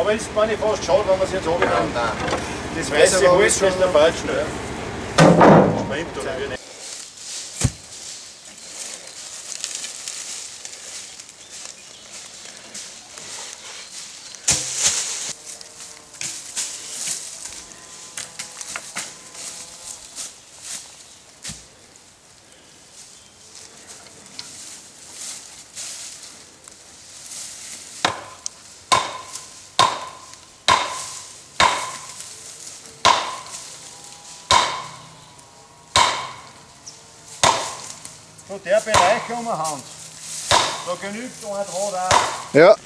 Aber ist meine ich fast schade, wenn man es jetzt runternehmen. Nein. Das weiße Holz ist der bald schnell. Springt oder wie nicht. So, der Bereich um die Hand. Da genügt ein Draht auch. Ja.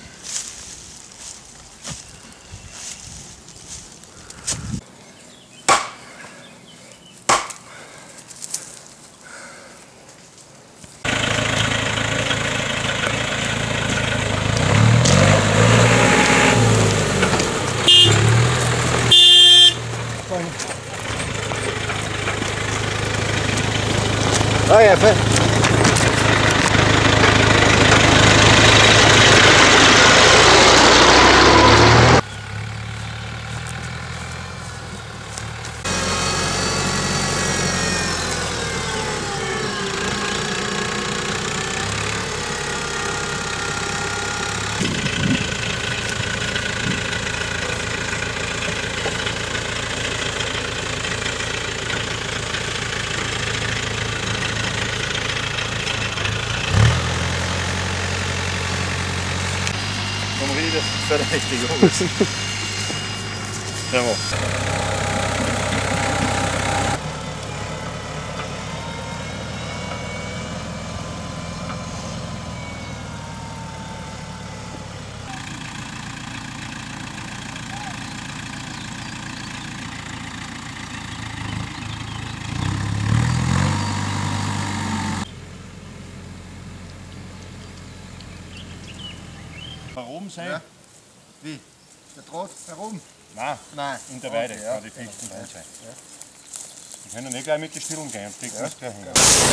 Ah, ja, fett. Vom Rieder für die richtige Jungs. Ja, warum sein? Ja. Wie? Der Draht herum? Nein, Nein. in der Weide Okay, kann ja. die Fichten drin sein. Die können nicht gleich mit den Stühlen gehen und stecken es gleich hin.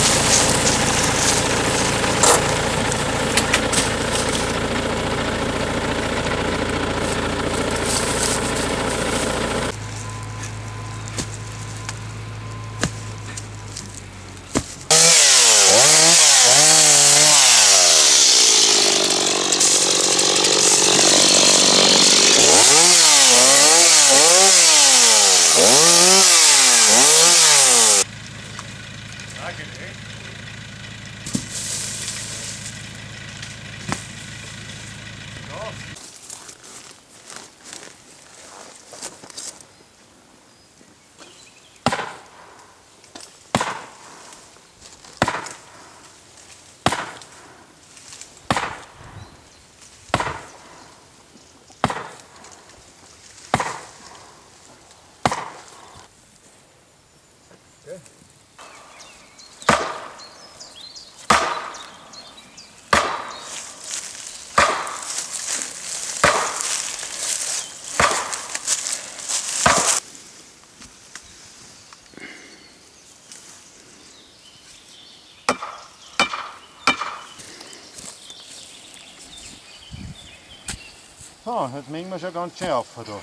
So, jetzt mengen wir schon ganz schön auf da.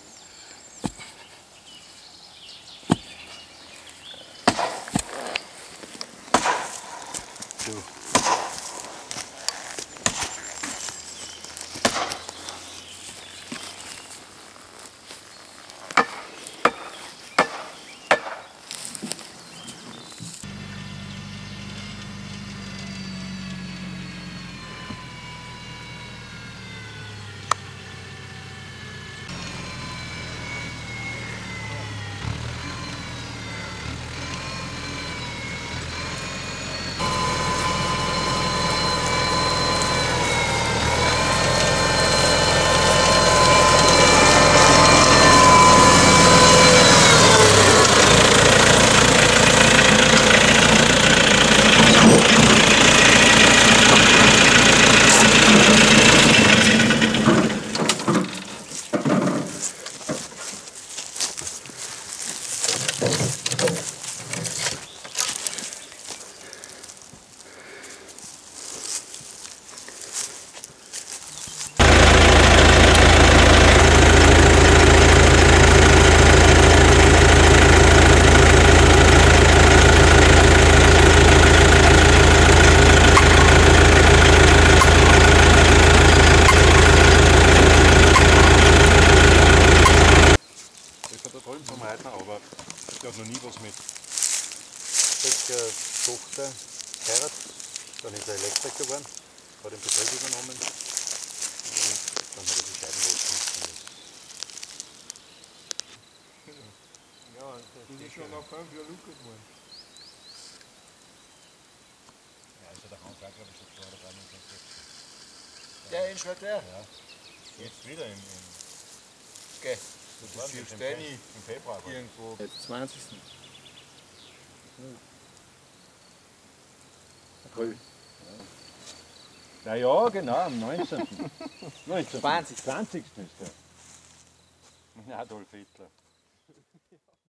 So. Tochter geheiratet, dann ist er Elektriker geworden, hat den Betrieb übernommen und dann hat er sich scheiden lassen. Ja, das ist schon nach 5 Jahren Lukas geworden. Ja, also der Hans auch, glaube ich, schon 2 oder 3 Monate. Der Installateur? Ja. Jetzt wieder im Okay. Das ist viel Steini im Februar. Irgendwo. Jetzt 20. April. Na ja, genau, am 19. 20. 20. ist der. Adolf Hitler.